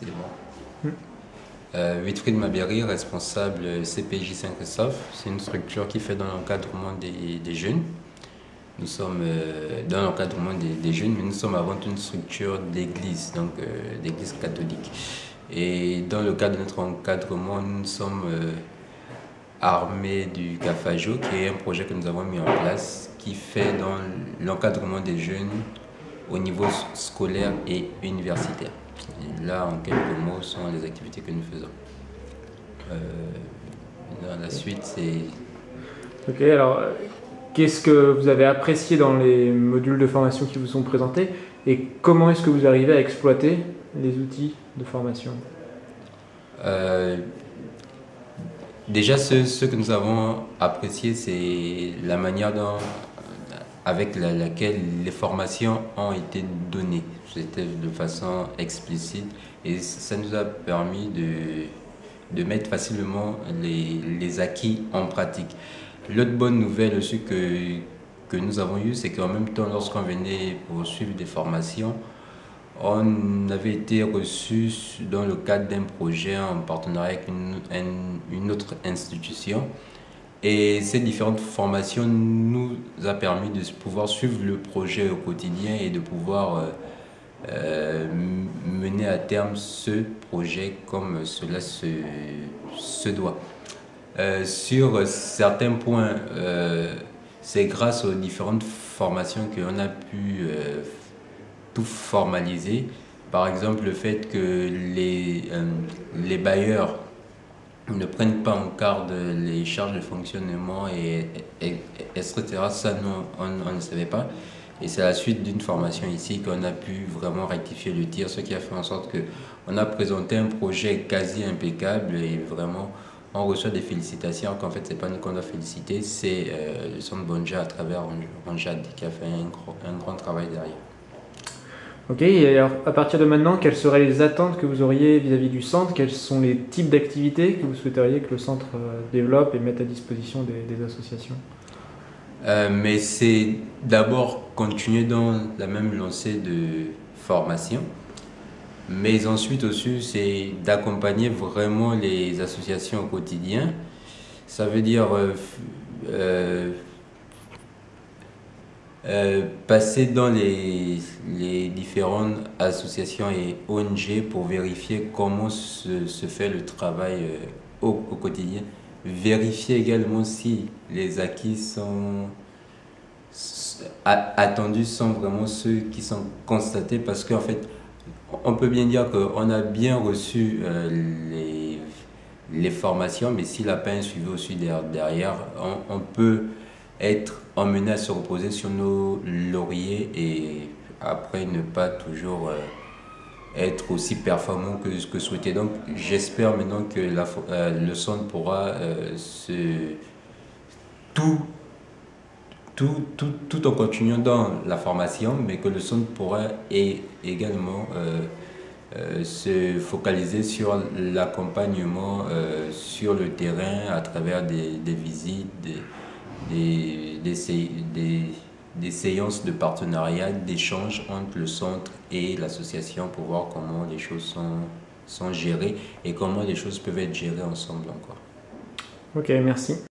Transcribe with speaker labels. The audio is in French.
Speaker 1: c'est bon. Wilfried Mabéry, responsable CPJ Saint-Christophe. C'est une structure qui fait dans l'encadrement des jeunes. Nous sommes dans l'encadrement des jeunes, mais nous sommes avant tout une structure d'église, donc d'église catholique. Et dans le cadre de notre encadrement, nous sommes armés du CAFAJO, qui est un projet que nous avons mis en place, qui fait dans l'encadrement des jeunes au niveau scolaire et universitaire. Et là, en quelques mots, sont les activités que nous faisons. Dans la suite, c'est...
Speaker 2: Ok, alors, qu'est-ce que vous avez apprécié dans les modules de formation qui vous sont présentés et comment est-ce que vous arrivez à exploiter les outils de formation?
Speaker 1: Déjà, ce que nous avons apprécié, c'est la manière avec laquelle les formations ont été données. C'était de façon explicite et ça nous a permis de mettre facilement les acquis en pratique. L'autre bonne nouvelle aussi que nous avons eue, c'est qu'en même temps, lorsqu'on venait pour suivre des formations, on avait été reçu dans le cadre d'un projet en partenariat avec une autre institution. Et ces différentes formations nous a permis de pouvoir suivre le projet au quotidien et de pouvoir mener à terme ce projet comme cela se doit. Sur certains points, c'est grâce aux différentes formations qu'on a pu tout formaliser. Par exemple, le fait que les bailleurs ne prennent pas en garde les charges de fonctionnement etc. Ça, on ne savait pas. Et c'est à la suite d'une formation ici qu'on a pu vraiment rectifier le tir, ce qui a fait en sorte qu'on a présenté un projet quasi impeccable et vraiment on reçoit des félicitations, qu'en fait c'est pas nous qu'on doit féliciter, c'est le centre Bonja à travers Ronjad qui a fait un grand travail derrière.
Speaker 2: Ok, et alors à partir de maintenant, quelles seraient les attentes que vous auriez vis-à-vis du centre? Quels sont les types d'activités que vous souhaiteriez que le centre développe et mette à disposition des associations?
Speaker 1: Mais c'est d'abord continuer dans la même lancée de formation, mais ensuite aussi c'est d'accompagner vraiment les associations au quotidien. Ça veut dire passer dans les différentes associations et ONG pour vérifier comment se fait le travail au quotidien. Vérifier également si les acquis attendus sont vraiment ceux qui sont constatés, parce qu'en fait, on peut bien dire qu'on a bien reçu les formations, mais s'il n'a pas un suivi aussi derrière, on peut être emmené à se reposer sur nos lauriers et après ne pas toujours être aussi performant que souhaité. Donc j'espère maintenant que le centre pourra tout en continuant dans la formation, mais que le centre pourra également se focaliser sur l'accompagnement sur le terrain à travers des visites, des séances de partenariat, d'échange entre le centre et l'association pour voir comment les choses sont gérées et comment les choses peuvent être gérées ensemble encore.
Speaker 2: Ok, merci.